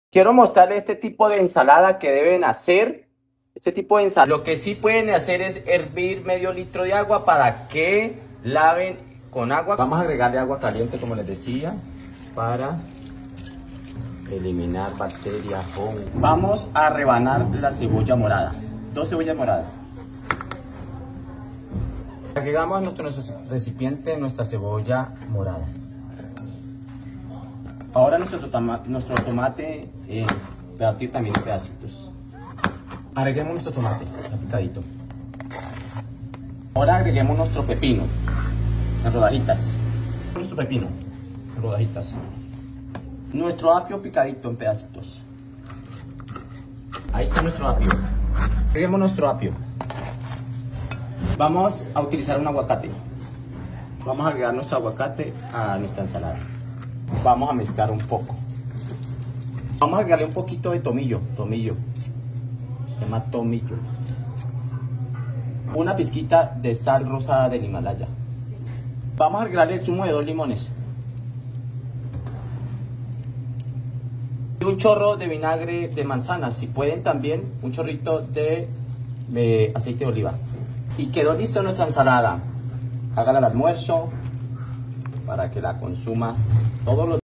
Quiero mostrarles este tipo de ensalada que deben hacer. Este tipo de ensalada. Lo que sí pueden hacer es hervir medio litro de agua para que laven con agua. Vamos a agregarle agua caliente, como les decía, para eliminar bacterias. Vamos a rebanar la cebolla morada. 2 cebollas moradas. Agregamos a nuestro recipiente nuestra cebolla morada. Ahora nuestro tomate partir también en pedacitos. Agreguemos nuestro tomate picadito. Ahora agreguemos nuestro pepino en rodajitas. Nuestro pepino en rodajitas. Nuestro apio picadito en pedacitos. Ahí está nuestro apio. Agreguemos nuestro apio. Vamos a utilizar un aguacate. Vamos a agregar nuestro aguacate a nuestra ensalada. Vamos a mezclar un poco. Vamos a agregarle un poquito de tomillo. Se llama tomillo. Una pizquita de sal rosada del Himalaya. Vamos a agregarle el zumo de 2 limones. Y un chorro de vinagre de manzana. Si pueden también un chorrito de aceite de oliva. Y quedó lista nuestra ensalada. Hágala al almuerzo para que la consuma todos los días.